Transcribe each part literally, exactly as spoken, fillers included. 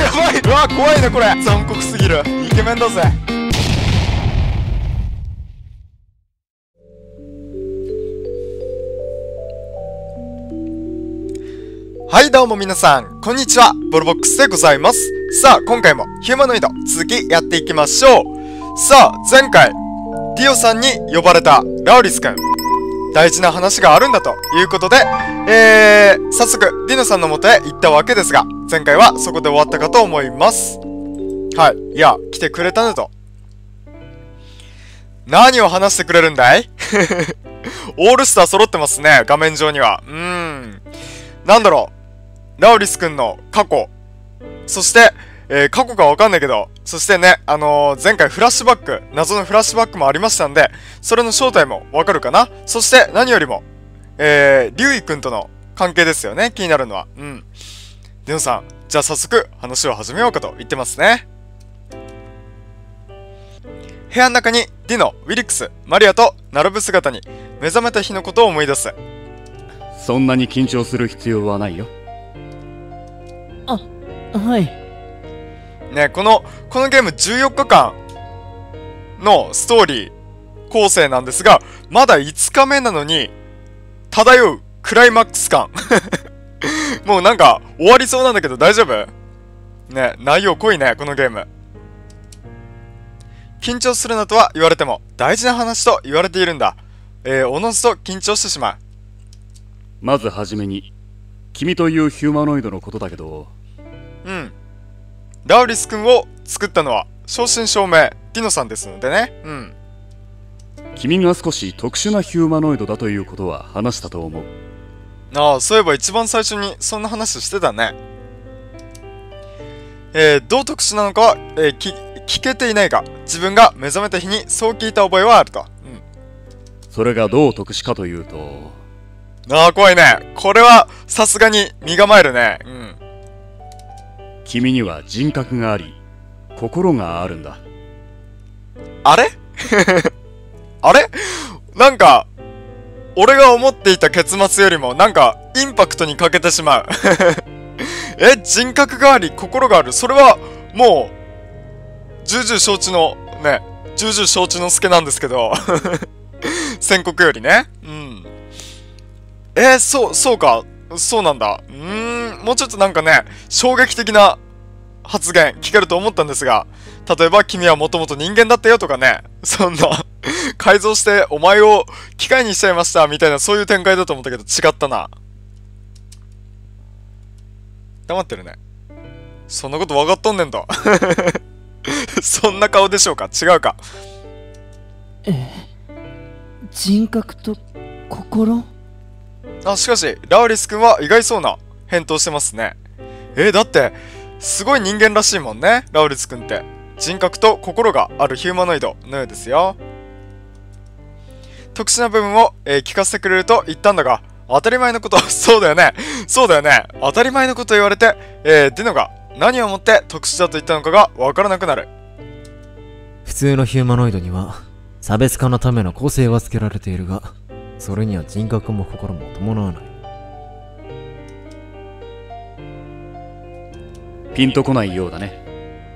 やばい。うわ怖いねこれ。残酷すぎる。イケメンだぜ。はいどうも皆さんこんにちは、ボルボックスでございます。さあ今回もヒューマノイド続きやっていきましょう。さあ前回ディオさんに呼ばれたラウリスくん、大事な話があるんだということで、えー、早速ディノさんの元へ行ったわけですが、前回はそこで終わったかと思います。はい、いや来てくれたねと。何を話してくれるんだいオールスター揃ってますね、画面上には。うーん、なんだろう、ラウリスくんの過去、そして、えー、過去かわかんないけど、そしてね、あのー、前回フラッシュバック、謎のフラッシュバックもありましたんで、それの正体もわかるかな。そして何よりも、えー、リュウイくんとの関係ですよね、気になるのは。うん。ディノさん、じゃあ早速話を始めようかと言ってますね。部屋の中にディノ、ウィリックス、マリアと並ぶ姿に目覚めた日のことを思い出す。 そんなに緊張する必要はないよ。 あ、はい。 ね、この、このゲームじゅうよっかかんのストーリー構成なんですが、まだいつかめなのに、漂うクライマックス感。もうなんか終わりそうなんだけど大丈夫？ね、内容濃いね、このゲーム。緊張するなとは言われても、大事な話と言われているんだ。えー、おのずと緊張してしまう。 まずはじめに、君というヒューマノイドのことだけど。 うん。ラウリス君を作ったのは正真正銘ディノさんですのでね。うん。 君が少し特殊なヒューマノイドだということは話したと思う。 ああ、そういえば一番最初にそんな話してたね。えー、どう特殊なのかは、えー、き聞けていないが、自分が目覚めた日にそう聞いた覚えはあると。うん。 それがどう特殊かというと。 ああ、怖いね。これはさすがに身構えるね。うん。 君には人格があり、心があるんだ。 あれあれなんか、俺が思っていた結末よりも、なんか、インパクトに欠けてしまう。え、人格があり、心がある。それは、もう、重々承知の、ね、重々承知の助なんですけど。宣告よりね。うん。えー、そう、そうか。そうなんだ。うーん、もうちょっとなんかね、衝撃的な発言聞けると思ったんですが、例えば君はもともと人間だったよとかね、そんな、改造してお前を機械にしちゃいましたみたいな、そういう展開だと思ったけど違ったな。黙ってるね。そんなこと分かっとんねんと。そんな顔でしょうか？違うか。 え、人格と心？ あ、しかし、ラウリス君は意外そうな返答してますね。えー、だって、すごい人間らしいもんね、ラウリス君って。人格と心があるヒューマノイドのようですよ。特殊な部分を、えー、聞かせてくれると言ったんだが、当たり前のこと、そうだよね。そうだよね。当たり前のこと言われて、えー、ディノが何をもって特殊だと言ったのかがわからなくなる。 普通のヒューマノイドには、差別化のための個性は付けられているが、それには人格も心も伴わない。 ピンとこないようだね。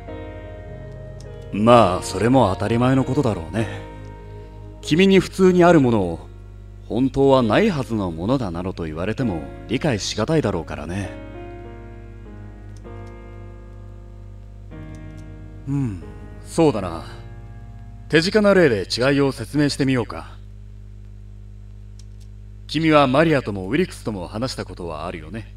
まあ、それも当たり前のことだろうね。君に普通にあるものを、本当はないはずのものだなどと言われても理解しがたいだろうからね。うん、そうだな。手近な例で違いを説明してみようか。君はマリアともウィリクスとも話したことはあるよね。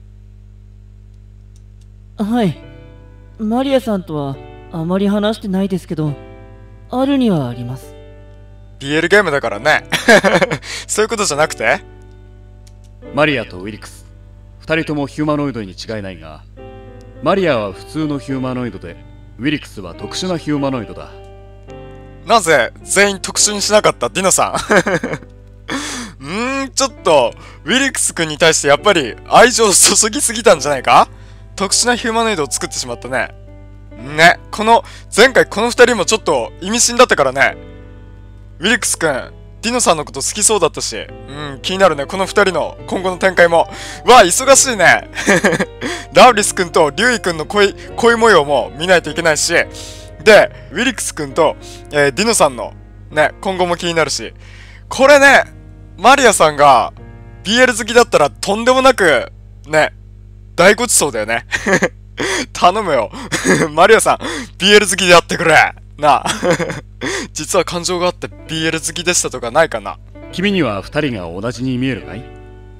はい。マリアさんとはあまり話してないですけど、あるにはあります。 ビーエル ゲームだからね。そういうことじゃなくて？ マリアとウィリクス、二人ともヒューマノイドに違いないが、マリアは普通のヒューマノイドで、ウィリクスは特殊なヒューマノイドだ。 なぜ全員特殊にしなかったディノさん？うーん、ちょっと、ウィリクス君に対してやっぱり愛情を注ぎすぎたんじゃないか？特殊なヒューマノイドを作ってしまったね。ね、この、前回この二人もちょっと意味深だったからね。ウィリクス君、 ディノさんのこと好きそうだったし、うん、気になるね、このふたりの今後の展開も。わあ、忙しいね。ラウリス君とリュウイ君の恋、恋模様も見ないといけないし、で、ウィリクス君と、えー、ディノさんのね、今後も気になるし、これね、マリアさんが ビーエル 好きだったらとんでもなく、ね、大ごちそうだよね。頼むよ。マリアさん、ビーエル 好きでやってくれ。なあ。実は感情があって ビーエル 好きでしたとかないかな。 君には二人が同じに見えるかい？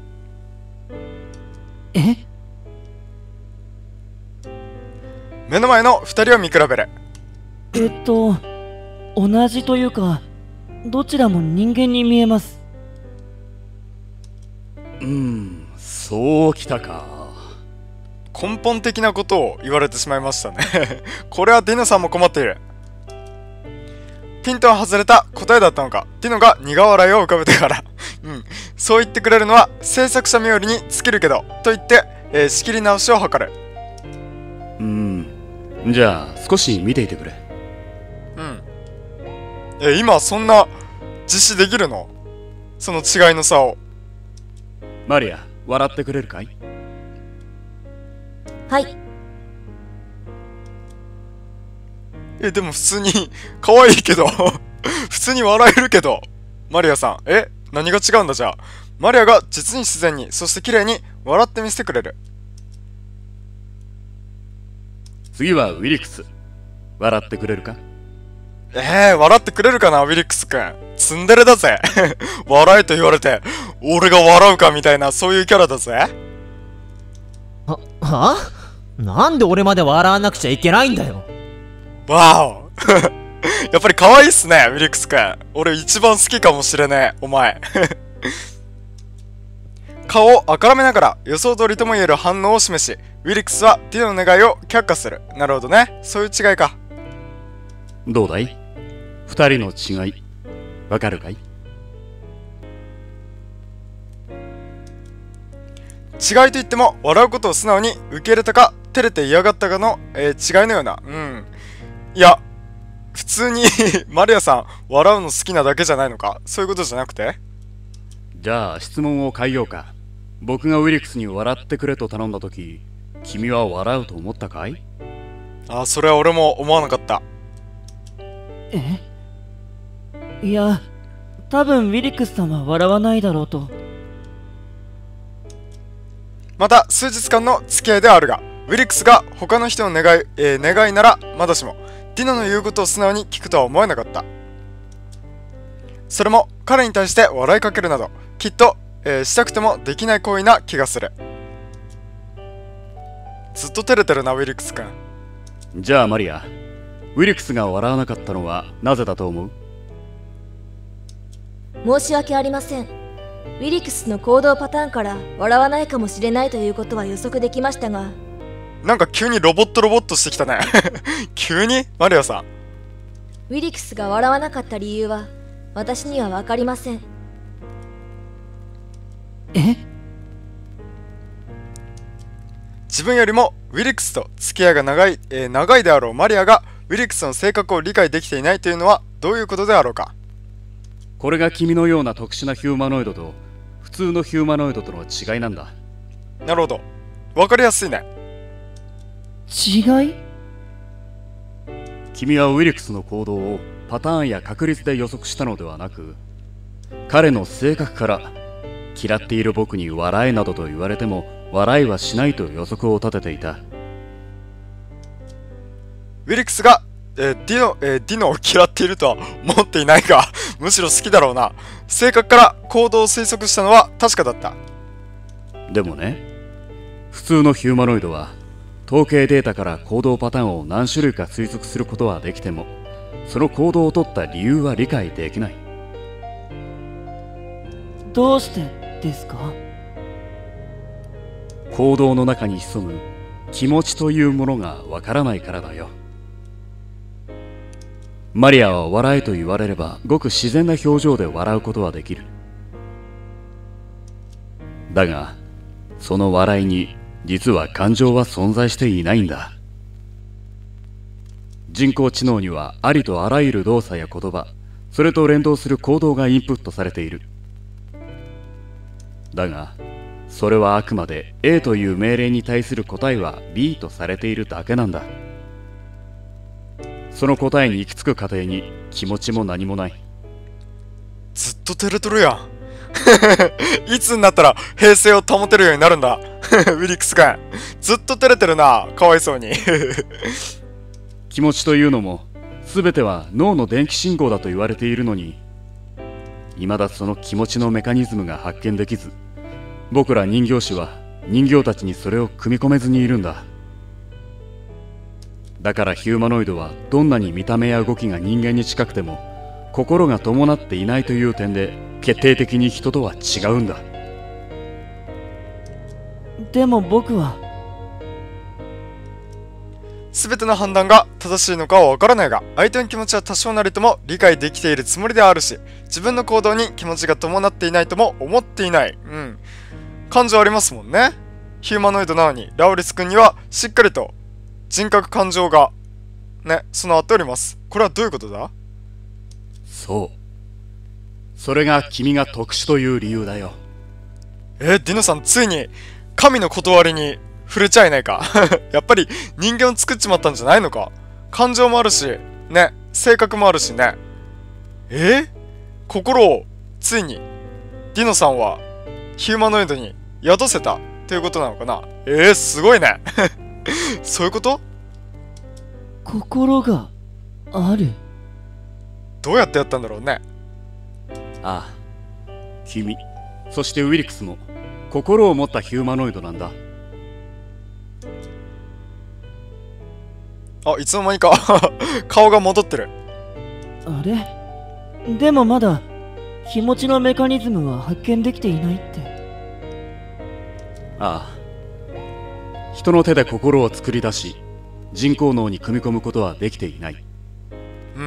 え？ 目の前のふたりを見比べる。 えっと、同じというか、どちらも人間に見えます。 うーん、そうきたか。 根本的なことを言われてしまいましたね。これはディノさんも困っている。ピントは外れた答えだったのか。ディノが苦笑いを浮かべてから。うん。そう言ってくれるのは制作者冥利に尽きるけど、と言って、えー、仕切り直しを図る。 うーん。じゃあ、少し見ていてくれ。 うん。え、今そんな実施できるの？その違いの差を。 マリア、笑ってくれるかい？ はい。 え、でも普通に可愛いけど普通に笑えるけど、マリアさん、え、何が違うんだじゃあ。マリアが実に自然に、そして綺麗に笑ってみせてくれる。 次はウィリクス。笑ってくれるか？ えー、笑ってくれるかな、ウィリックスくん。ツンデレだぜ。笑えと言われて、俺が笑うかみたいな、そういうキャラだぜ。 は、はなんで俺まで笑わなくちゃいけないんだよ。 わお。やっぱり可愛いっすね、ウィリックスくん。俺一番好きかもしれねえ、お前。顔をあからめながら予想通りとも言える反応を示し、ウィリックスはディノの願いを却下する。なるほどね。そういう違いか。 どうだい？二人の違い、わかるかい？ 違いといっても、笑うことを素直に受け入れたか、照れて嫌がったかの、えー、違いのような。うん。いや、普通にマリアさん、笑うの好きなだけじゃないのか？そういうことじゃなくて？ じゃあ質問を変えようか。僕がウィリクスに笑ってくれと頼んだとき、君は笑うと思ったかい？ あ、それは俺も思わなかった。 え？いや、多分ウィリックスさんは笑わないだろうと。 また数日間の付き合いではあるが、ウィリックスが他の人の願い、えー、願いならまだしも、ディノの言うことを素直に聞くとは思えなかった。それも彼に対して笑いかけるなど、きっと、えー、したくてもできない行為な気がする。ずっと照れてるな、ウィリックス君。 じゃあマリア、ウィリクスが笑わなかったのはなぜだと思う？ 申し訳ありません。ウィリクスの行動パターンから笑わないかもしれないということは予測できましたが、 なんか急にロボットロボットしてきたね。急にマリアさん。 ウィリクスが笑わなかった理由は私には分かりません。 え？ 自分よりもウィリックスと付き合いが長い、えー、長いであろうマリアがウィリックスの性格を理解できていないというのはどういうことであろうか。 これが君のような特殊なヒューマノイドと普通のヒューマノイドとの違いなんだ。 なるほど。わかりやすいね。 違い？ 君はウィリクスの行動をパターンや確率で予測したのではなく、彼の性格から嫌っている僕に笑えなどと言われても笑いはしないと予測を立てていた。 ウィリックスが、えー、ディノ、えー、ディノを嫌っているとは思っていないが、むしろ好きだろうな。性格から行動を推測したのは確かだった。 でもね、普通のヒューマノイドは統計データから行動パターンを何種類か推測することはできても、その行動を取った理由は理解できない。 どうしてですか？ 行動の中に潜む気持ちというものがわからないからだよ。マリアは笑えと言われればごく自然な表情で笑うことはできる。だがその笑いに実は感情は存在していないんだ。人工知能にはありとあらゆる動作や言葉、 それと連動する行動がインプットされている。だがそれはあくまで A という命令に対する答えは B とされているだけなんだ。その答えに行き着く過程に気持ちも何もない。 ずっと照れとるやん。いつになったら平静を保てるようになるんだ。ウィリックス君、ずっと照れてるな、かわいそうに。 気持ちというのも全ては脳の電気信号だと言われているのに、未だその気持ちのメカニズムが発見できず、僕ら人形師は人形たちにそれを組み込めずにいるんだ。だからヒューマノイドはどんなに見た目や動きが人間に近くても心が伴っていないという点で決定的に人とは違うんだ。 でも僕は全ての判断が正しいのかはわからないが、相手の気持ちは多少なりとも理解できているつもりであるし、自分の行動に気持ちが伴っていないとも思っていない。うん。感情ありますもんね。ヒューマノイドなのにラウリス君にはしっかりと人格感情がね、備わっております。これはどういうことだ？ そう。それが君が特殊という理由だよ。 えー、ディノさんついに神の断りに触れちゃいないか。やっぱり人間を作っちまったんじゃないのか。感情もあるし、ね、性格もあるしね。えー、心をついにディノさんはヒューマノイドに宿せたということなのかな。えー、すごいね。そういうこと？ 心がある。 どうやってやったんだろうね。 ああ、君、そしてウィリクスも心を持ったヒューマノイドなんだ。 あ、いつの間にか顔が戻ってる。 あれ？でもまだ気持ちのメカニズムは発見できていないって。 ああ、人の手で心を作り出し人工脳に組み込むことはできていない。 うん。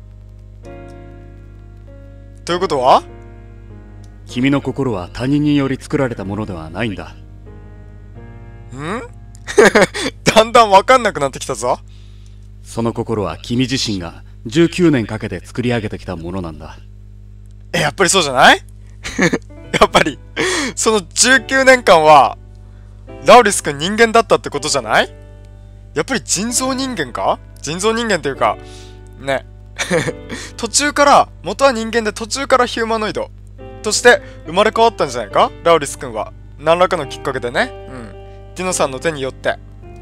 ということは？ 君の心は他人により作られたものではないんだ。 んだんだんわかんなくなってきたぞ。 その心は君自身がじゅうきゅうねんかけて作り上げてきたものなんだ。 え、やっぱりそうじゃない？やっぱりそのじゅうきゅうねんかんはラウリス君人間だったってことじゃない？やっぱり人造人間か？人造人間っていうかね。途中から元は人間で途中からヒューマノイドとして生まれ変わったんじゃないか、ラウリス君は。何らかのきっかけでね。うん。ディノさんの手によって。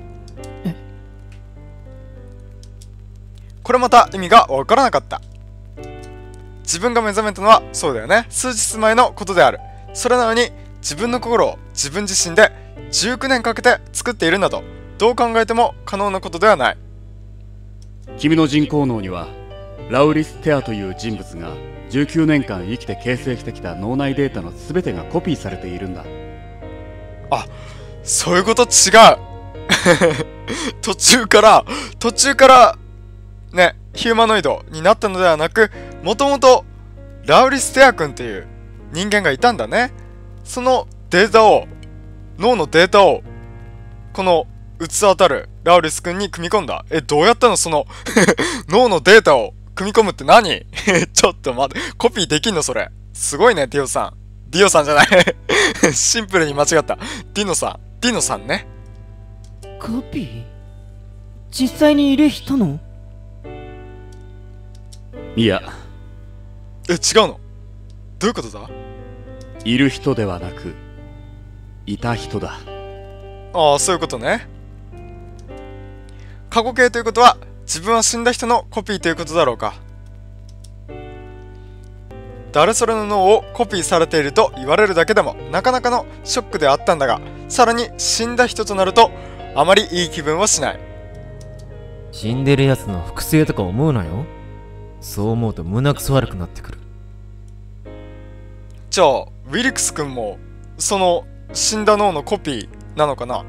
これまた意味がわからなかった。自分が目覚めたのはそうだよね、数日前のことである。それなのに自分の心を自分自身でじゅうきゅうねんかけて作っているなど、どう考えても可能なことではない。 君の人工脳にはラウリス・テアという人物がじゅうきゅうねんかん生きて形成してきた脳内データの全てがコピーされているんだ。 あ、そういうこと。違う。途中から途中からね、ヒューマノイドになったのではなく、もともとラウリス・テア君っていう人間がいたんだね。そのデータを、脳のデータをこのうつ当たるラウリス君に組み込んだ。え、どうやったの？その脳のデータを組み込むって何？ちょっと待って、コピーできんのそれ？すごいね、ディオさん。ディオさんじゃない。シンプルに間違った。ディノさん。ディノさんね。 コピー？実際にいる人の？ いや、 え、違うの？どういうことだ？ いる人ではなくいた人だ。 ああ、そういうことね。過去形ということは自分は死んだ人のコピーということだろうか。誰それの脳をコピーされていると言われるだけでもなかなかのショックであったんだが、さらに死んだ人となるとあまりいい気分はしない。 死んでるやつの複製とか思うなよ。そう思うと胸くそ悪くなってくる。 じゃあウィリクス君もその死んだ脳のコピーなのかな？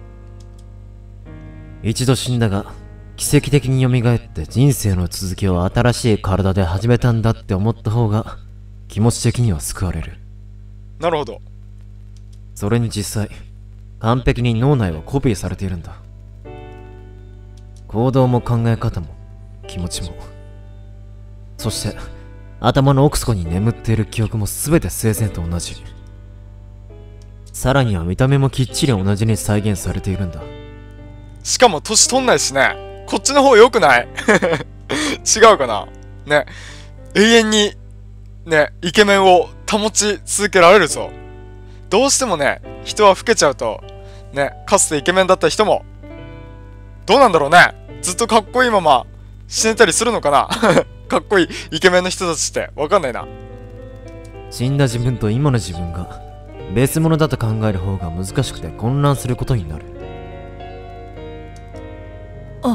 一度死んだが奇跡的に蘇って人生の続きを新しい体で始めたんだって思った方が気持ち的には救われる。 なるほど。 それに実際完璧に脳内はコピーされているんだ。行動も考え方も気持ちも、そして頭の奥底に眠っている記憶も全て生前と同じ。さらには見た目もきっちり同じに再現されているんだ。 しかも年取んないしね。こっちの方良くない？違うかなね。永遠にね、イケメンを保ち続けられるぞ。どうしてもね、人は老けちゃうとね、かつてイケメンだった人もどうなんだろうね。ずっとかっこいいまま死ねたりするのかな。かっこいいイケメンの人たちってわかんないな。 死んだ自分と今の自分が別物だと考える方が難しくて混乱することになる。 あ、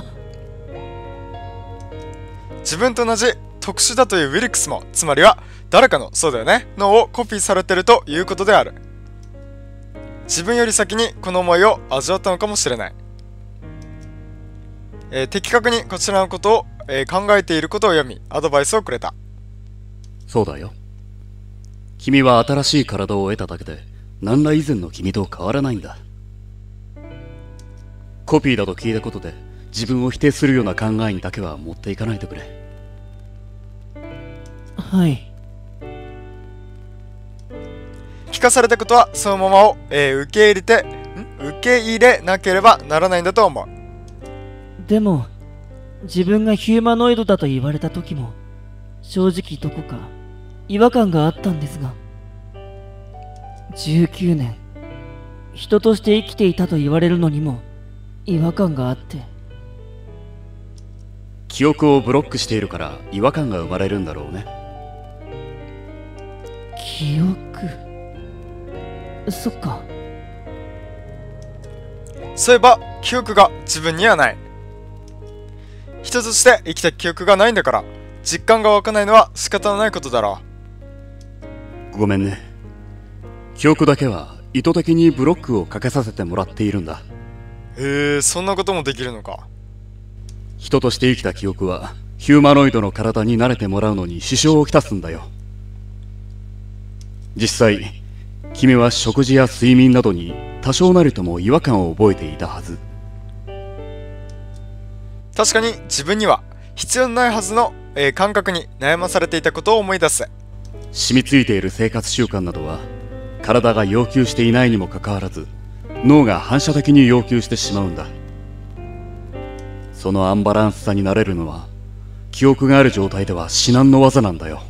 自分と同じ特殊だというウィリックスも、つまりは誰かの、そうだよね、脳をコピーされてるということである。自分より先にこの思いを味わったのかもしれない。えー、的確にこちらのことを、えー、考えていることを読み、アドバイスをくれた。 そうだよ。君は新しい体を得ただけで何ら以前の君と変わらないんだ。コピーだと聞いたことで自分を否定するような考えにだけは持っていかないでくれ。 はい。 聞かされたことはそのままを、えー、受け入れてん受け入れなければならないんだと思う。 でも、自分がヒューマノイドだと言われた時も、正直どこか違和感があったんですが、じゅうきゅうねん、人として生きていたと言われるのにも違和感があって。 記憶をブロックしているから違和感が生まれるんだろうね。 記憶、そっか。 そういえば記憶が自分にはない。人として生きた記憶がないんだから、実感が湧かないのは仕方のないことだろう。ごめんね。記憶だけは意図的にブロックをかけさせてもらっているんだ。 へえ、そんなこともできるのか。 人として生きた記憶はヒューマノイドの体に慣れてもらうのに支障をきたすんだよ。実際君は食事や睡眠などに多少なりとも違和感を覚えていたはず。 確かに自分には必要のないはずの、えー、感覚に悩まされていたことを思い出す。 染みついている生活習慣などは体が要求していないにもかかわらず脳が反射的に要求してしまうんだ。そのアンバランスさになれるのは記憶がある状態では至難の業なんだよ。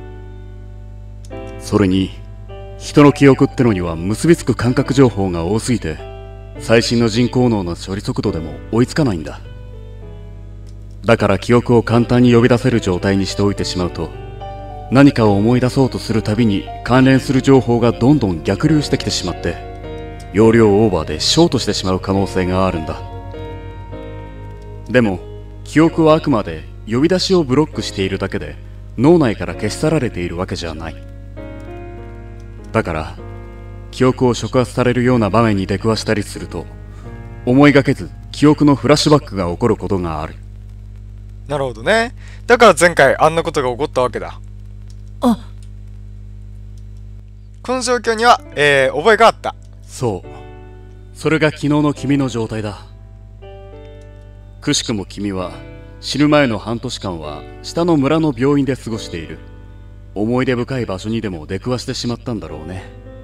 それに人の記憶ってのには結びつく感覚情報が多すぎて最新の人工脳の処理速度でも追いつかないんだ。だから記憶を簡単に呼び出せる状態にしておいてしまうと、何かを思い出そうとするたびに関連する情報がどんどん逆流してきてしまって容量オーバーでショートしてしまう可能性があるんだ。でも記憶はあくまで呼び出しをブロックしているだけで脳内から消し去られているわけじゃない。だから記憶を触発されるような場面に出くわしたりすると思いがけず記憶のフラッシュバックが起こることがある。 なるほどね。だから前回あんなことが起こったわけだ。 あ、 この状況には、えー、覚えがあった。 そう、それが昨日の君の状態だ。くしくも君は死ぬ前の半年間は下の村の病院で過ごしている。思い出深い場所にでも出くわしてしまったんだろうね。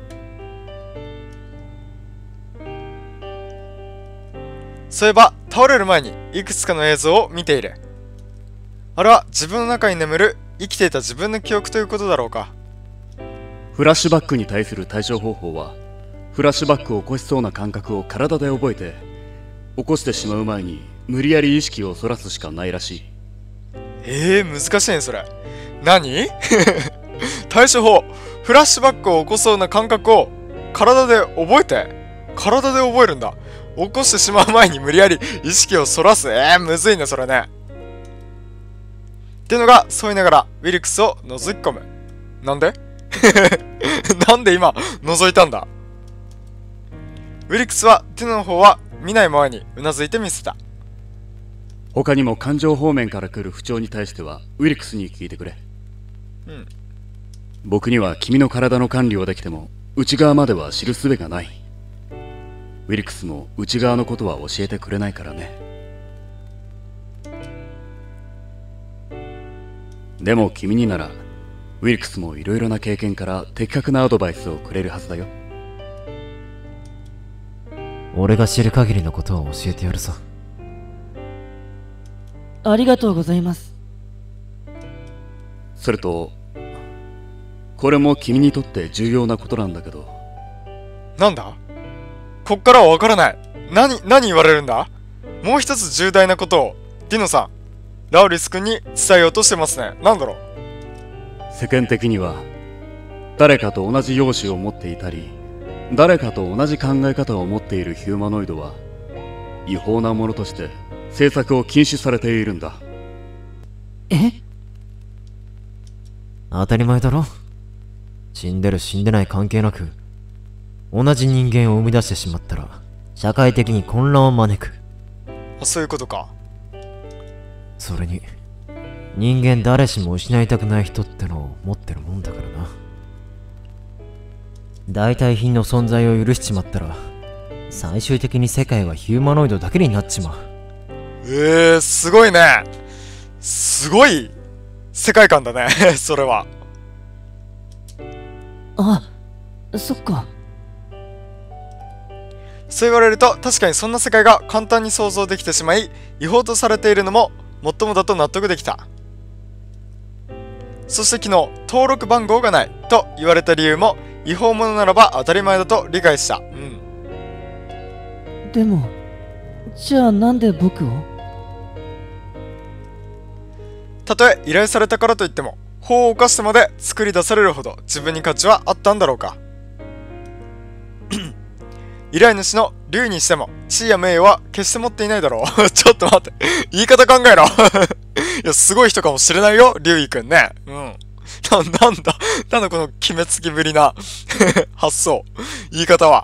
そういえば倒れる前にいくつかの映像を見ている。あれは自分の中に眠る生きていた自分の記憶ということだろうか。 フラッシュバックに対する対処方法はフラッシュバックを起こしそうな感覚を体で覚えて起こしてしまう前に無理やり意識をそらすしかないらしい。 えー、難しいねそれ。何？対処法、フラッシュバックを起こそうな感覚を体で覚えて体で覚えるんだ。起こしてしまう前に無理やり意識をそらす。えー、むずいねそれね。っていうのがそう言いながらウィリックスを覗き込む。なんでなんで今覗いたんだ。ウィリックスは手の方は見ないままにうなずいてみせた。 他にも感情方面から来る不調に対してはウィリックスに聞いてくれ。 うん。 僕には君の体の管理はできても内側までは知る術がない。ウィリックスも内側のことは教えてくれないからね。でも君にならウィリクスもいろいろな経験から的確なアドバイスをくれるはずだよ。 俺が知る限りのことを教えてやるさ。 ありがとうございます。 それとこれも君にとって重要なことなんだけど。 なんだ？こっからはわからない。何、何言われるんだ？もう一つ重大なことを、ディノさん、ラウリス君に伝えようとしてますね。なんだろう？ 世間的には、誰かと同じ容姿を持っていたり、誰かと同じ考え方を持っているヒューマノイドは、違法なものとして制作を禁止されているんだ。 え？ 当たり前だろ。死んでる死んでない関係なく、同じ人間を生み出してしまったら、社会的に混乱を招く。 あ、そういうことか。 それに、人間誰しも失いたくない人ってのを持ってるもんだからな。代替品の存在を許しちまったら、最終的に世界はヒューマノイドだけになっちまう。 えー、すごいね。すごい世界観だね。それは。 あ、そっか。 そう言われると、確かにそんな世界が簡単に想像できてしまい、違法とされているのももっともだと納得できた。そして昨日、登録番号がないと言われた理由も、違法者ならば当たり前だと理解した。うん。 でも、じゃあなんで僕を？ たとえ依頼されたからといっても、法を犯してまで作り出されるほど自分に価値はあったんだろうか。依頼主の竜にしても地位や名誉は決して持っていないだろう。ちょっと待って、言い方考えろ。いや、すごい人かもしれないよ、竜イ君ね。うん。な、なんだ、なんだこの決めつきぶりな発想、言い方は。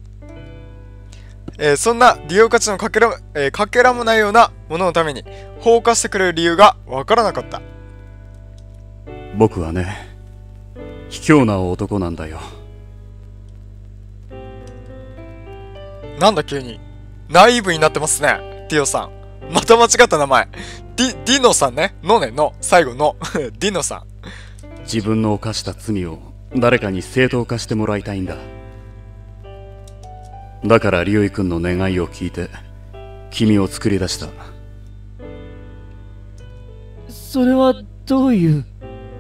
えー、そんな利用価値のかけらも、えー、かけらもないようなもののために法を犯してくれる理由がわからなかった。 僕はね、卑怯な男なんだよ。 なんだ急にナイーブになってますね、ティオさん。また間違った名前。ディ、ディノさんね。のねの、最後の。ディノさん。 自分の犯した罪を誰かに正当化してもらいたいんだ。だからリオイ君の願いを聞いて君を作り出した。 それはどういう？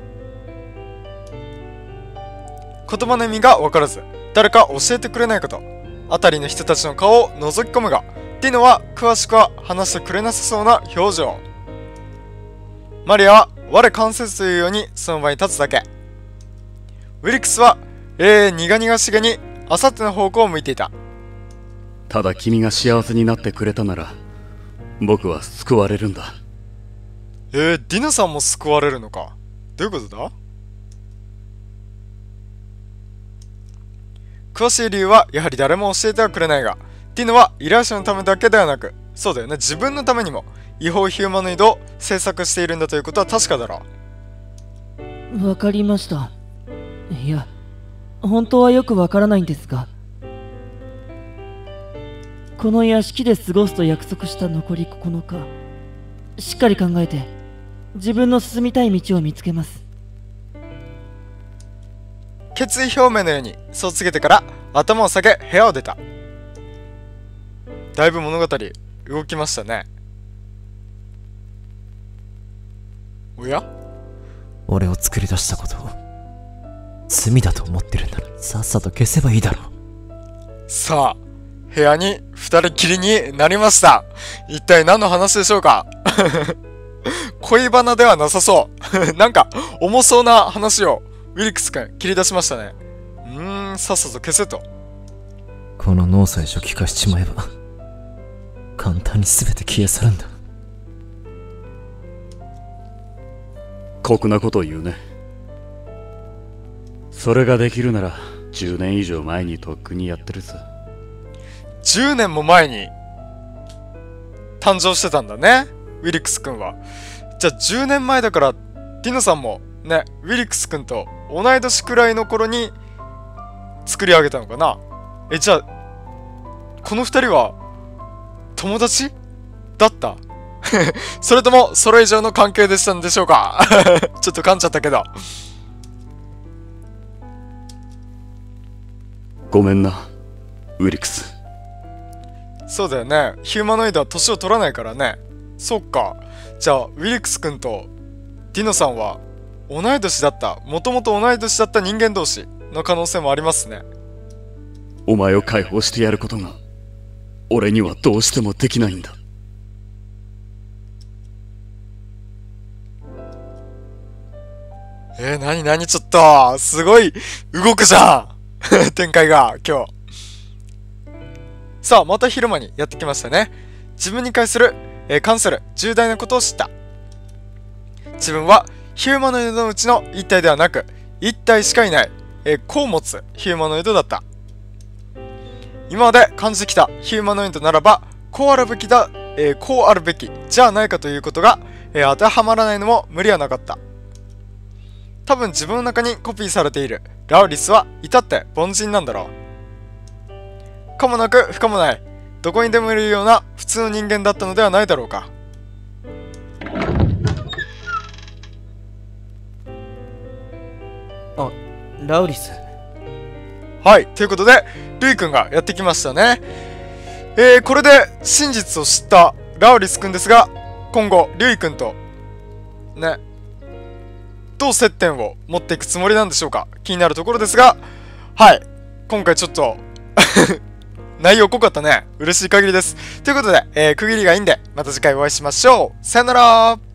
言葉の意味が分からず、誰か教えてくれないかと辺りの人たちの顔を覗き込むが、ディノは詳しくは話してくれなさそうな表情。マリアは我関せずというようにその場に立つだけ。ウィリクスは、えー、苦々しげにあさっての方向を向いていた。 ただ君が幸せになってくれたなら僕は救われるんだ。 えー、ディノさんも救われるのか。どういうことだ？詳しい理由はやはり誰も教えてはくれないが、ディノは依頼者のためだけではなく、そうだよね、自分のためにも違法ヒューマノイドを制作しているんだということは確かだろう。 わかりました。いや、本当はよくわからないんですが、この屋敷で過ごすと約束した残りここのか、しっかり考えて自分の進みたい道を見つけます。 決意表明のようにそう告げてから頭を下げ部屋を出た。だいぶ物語動きましたね。おや？ 俺を作り出したことを罪だと思ってるんならさっさと消せばいいだろう。 さあ、部屋に二人きりになりました。一体何の話でしょうか？恋バナではなさそう。なんか重そうな話をウィリクス君切り出しましたね。うーん、さっさと消せと。 この脳さえ初期化しちまえば簡単に全て消え去るんだ。 酷なことを言うね。それができるならじゅうねん以上前にとっくにやってるさ。 じゅうねんも前に誕生してたんだね、ウィリクス君は。じゃあじゅうねんまえだからディノさんもね、ウィリクス君と同い年くらいの頃に作り上げたのかな。え、じゃあこの二人は友達だった？それともそれ以上の関係でしたんでしょうか？ちょっと噛んじゃったけど。 ごめんな、ウィリクス。 そうだよね。ヒューマノイドは年を取らないからね。そっか。じゃあ、ウィリクス君とディノさんは同い年だった、もともと同い年だった人間同士の可能性もありますね。 お前を解放してやることが、俺にはどうしてもできないんだ。 えー、なになにちょっと、すごい動くじゃん展開が、今日。さあ、また昼間にやってきましたね。自分に関する、えー、関する重大なことを知った。自分はヒューマノイドのうちの一体ではなく、一体しかいない、えー、子を持つヒューマノイドだった。今まで感じてきたヒューマノイドならば、こうあるべきだ、えー、こうあるべきじゃないかということが、えー、当てはまらないのも無理はなかった。多分自分の中にコピーされているラウリスは至って凡人なんだろう。可もなく不可もない、どこにでもいるような普通の人間だったのではないだろうか。 あ、ラウリス。 はい、ということでルイ君がやってきましたね。えー、これで真実を知ったラウリス君ですが、今後ルイ君とね、どう接点を持っていくつもりなんでしょうか。気になるところですが、はい、今回ちょっと内容濃かったね。嬉しい限りです。ということで、えー、区切りがいいんで、また次回お会いしましょう。さよなら。